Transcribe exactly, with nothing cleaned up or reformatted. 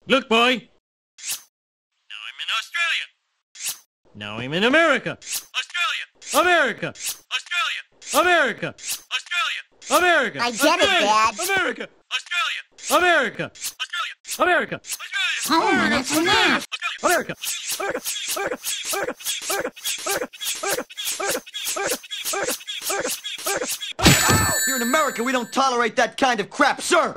Look, boy. Now I'm in Australia. Now I'm in America. Australia. America. Australia. America. Australia. America. I get it, Dad. America. Australia. America. Australia. America. Australia. Oh, that's enough. America. America. America. America. America. America. America. America. America. Here in America, we don't tolerate that kind of crap, sir!